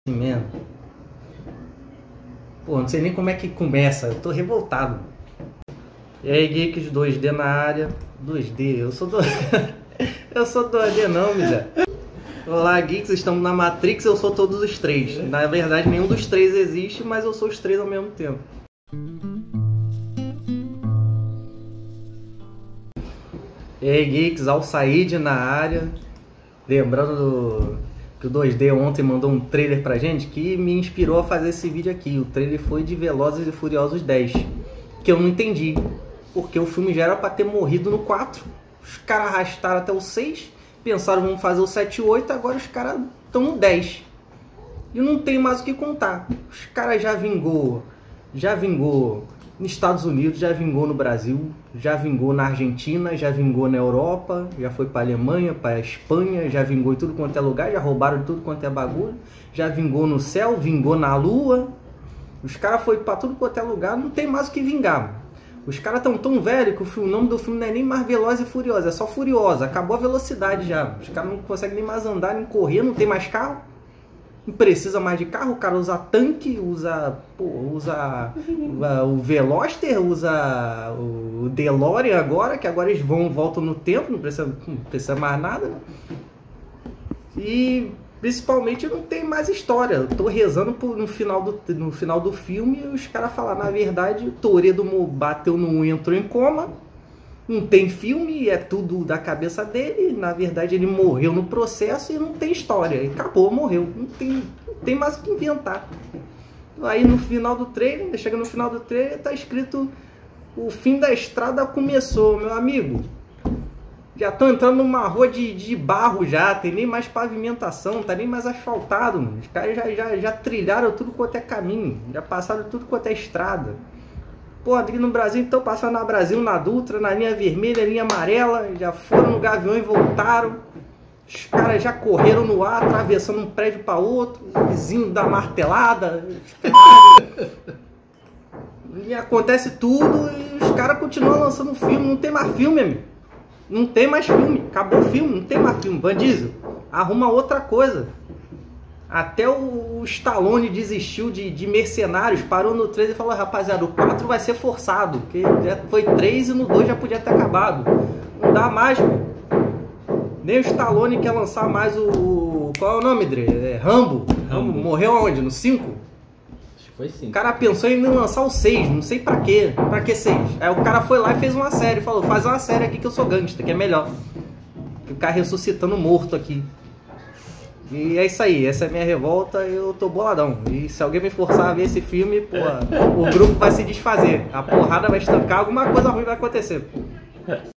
Assim mesmo. Pô, não sei nem como é que começa. Eu tô revoltado. E aí, geeks 2D na área. 2D, eu sou 2D. Eu sou 2D não, miséria. Olá, geeks, estamos na Matrix, eu sou todos os três. Na verdade, nenhum dos três existe, mas eu sou os três ao mesmo tempo. E aí, geeks, Alsaid na área. Lembrando que o 2D ontem mandou um trailer pra gente que me inspirou a fazer esse vídeo aqui. O trailer foi de Velozes e Furiosos 10, que eu não entendi, porque o filme já era pra ter morrido no 4. Os caras arrastaram até o 6, pensaram vamos fazer o 7 e 8, agora os caras estão no 10. E não tem mais o que contar. Os caras já vingou nos Estados Unidos, já vingou no Brasil, já vingou na Argentina, já vingou na Europa, já foi para Alemanha, para Espanha, já vingou em tudo quanto é lugar, já roubaram de tudo quanto é bagulho, já vingou no céu, vingou na lua. Os caras foram para tudo quanto é lugar, não tem mais o que vingar. Os caras estão tão velhos que o nome do filme não é nem mais Velozes e Furiosos, é só Furiosa, acabou a velocidade já. Os caras não conseguem nem mais andar, nem correr, não tem mais carro. Não precisa mais de carro, o cara usa tanque, usa o Veloster, usa o DeLorean agora, que agora eles voltam no tempo, não precisa mais nada. E principalmente não tem mais história. Eu tô rezando no final do filme e os caras falaram, na verdade, o Toretto bateu entrou em coma. Não tem filme, é tudo da cabeça dele. Na verdade, ele morreu no processo e não tem história. Acabou, morreu. Não tem mais o que inventar. Aí no final do trailer, chega no final do trailer, tá escrito: o fim da estrada começou, meu amigo. Já estão entrando numa rua de barro já, tem nem mais pavimentação, não tá nem mais asfaltado. Mano. Os caras já trilharam tudo quanto é caminho, já passaram tudo quanto é estrada. Pô, aqui no Brasil, então, passaram na Brasil, na Dutra, na linha vermelha, linha amarela, já foram no Gavião e voltaram. Os caras já correram no ar, atravessando um prédio para outro, o vizinho da martelada. E acontece tudo e os caras continuam lançando filme, não tem mais filme, amigo. Não tem mais filme, acabou o filme, não tem mais filme. Van Diesel, arruma outra coisa. Até o Stallone desistiu de Mercenários, parou no 3 e falou, rapaziada, o 4 vai ser forçado, porque já foi 3 e no 2 já podia ter acabado. Não dá mais, pô. Nem o Stallone quer lançar mais o... Qual é o nome, Dre? Rambo. Rambo morreu aonde? No 5? Acho que foi 5. O cara pensou em lançar o 6, não sei pra quê. Pra que 6? Aí o cara foi lá e fez uma série, falou, faz uma série aqui que eu sou gangster, que é melhor. Que o cara ressuscitando morto aqui. E é isso aí, essa é a minha revolta, eu tô boladão. E se alguém me forçar a ver esse filme, pô, o grupo vai se desfazer. A porrada vai estancar, alguma coisa ruim vai acontecer.